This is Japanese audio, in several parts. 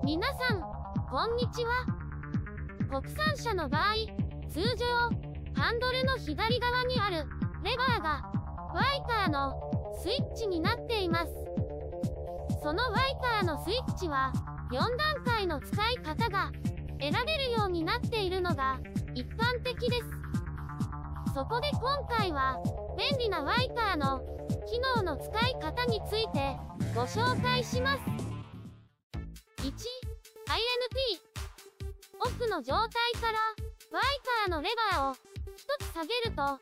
皆さん、こんにちは。国産車の場合、通常、ハンドルの左側にあるレバーがワイパーのスイッチになっています。そのワイパーのスイッチは4段階の使い方が選べるようになっているのが一般的です。そこで今回は便利なワイパーの機能の使い方についてご紹介します。1、INT。オフの状態からワイパーのレバーを1つ下げると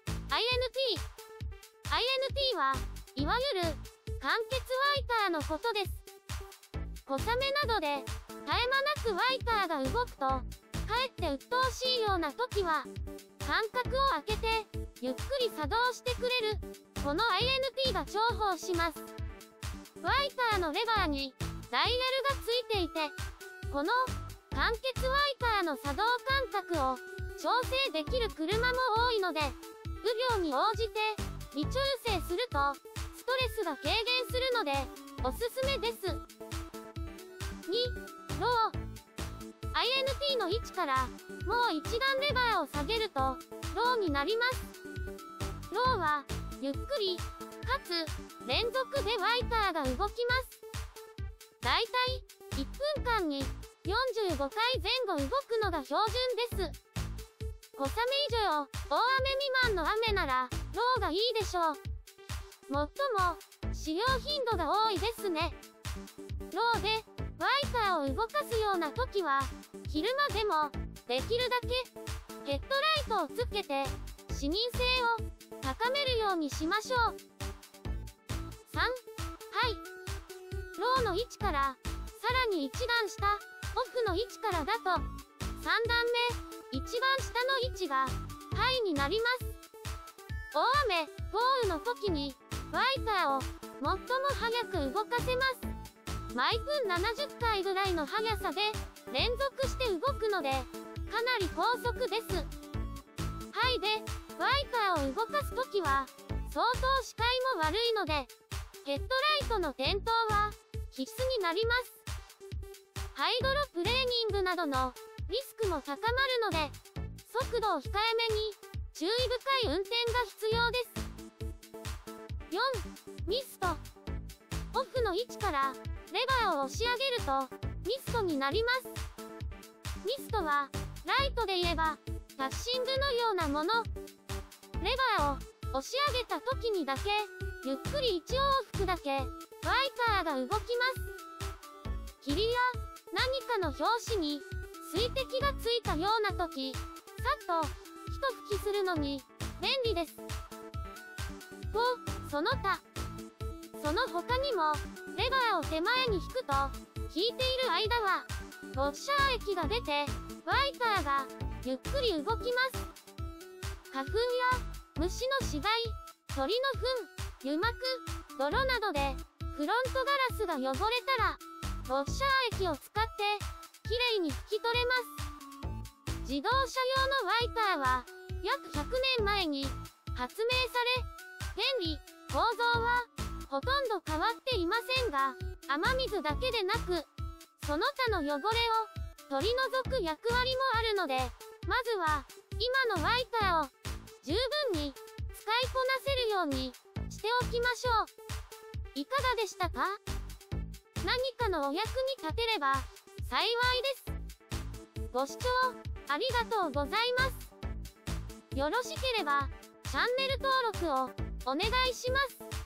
INT。INT はいわゆる間欠ワイパーのことです。小雨などで絶え間なくワイパーが動くと、かえって鬱陶しいような時は、間隔を空けてゆっくり作動してくれる、この INT が重宝します。ワイパーのレバーにダイヤルがついていて、この間欠ワイパーの作動間隔を調整できる車も多いので、雨量に応じて微調整するとストレスが軽減するのでおすすめです。2、ロー。INT の位置からもう一段レバーを下げるとローになります。ローはゆっくりかつ連続でワイパーが動きます。だいたい1分間に45回前後動くのが標準です。小雨以上、大雨未満の雨ならローがいいでしょう。最も使用頻度が多いですね。ローでワイパーを動かすような時は、昼間でもできるだけヘッドライトをつけて視認性を高めるようにしましょう。3、ハイ。ローの位置からさらに一段下、オフの位置からだと3段目、一番下の位置がハイになります。大雨、豪雨の時にワイパーを最も早く動かせます。毎分70回ぐらいの速さで連続して動くのでかなり高速です。ハイでワイパーを動かすときは相当視界も悪いのでヘッドライトの点灯は必須になります。ハイドロプレーニングなどのリスクも高まるので速度を控えめに注意深い運転が必要です。4、ミスト。オフの位置からレバーを押し上げるとミストになります。ミストはライトで言えばパッシングのようなもの。レバーを押し上げた時にだけゆっくり1往復だけワイパーが動きます。霧や何かの拍子に水滴がついたような時、さっと一吹きするのに便利です。5、その他。その他にもレバーを手前に引くと引いている間はウォッシャー液が出てワイパーがゆっくり動きます。花粉や虫の死骸、鳥の糞、油膜、泥などでフロントガラスが汚れたらウォッシャー液を使ってきれいに拭き取れます。自動車用のワイパーは約100年前に発明され、原理、構造はほとんど変わっていませんが、雨水だけでなく、その他の汚れを取り除く役割もあるので、まずは今のワイパーを十分に使いこなせるようにしておきましょう。いかがでしたか？何かのお役に立てれば幸いです。ご視聴ありがとうございます。よろしければチャンネル登録をお願いします。